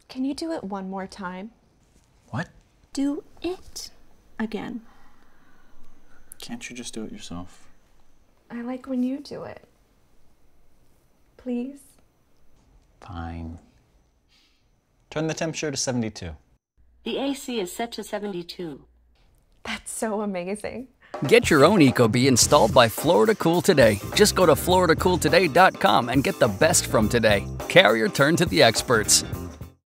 Can you do it one more time? What? Do it again. Can't you just do it yourself? I like when you do it. Please? Fine. Turn the temperature to 72. The AC is set to 72. That's so amazing. Get your own Ecobee installed by Florida Cool today. Just go to floridacooltoday.com and get the best from today. Carrier turned to the experts.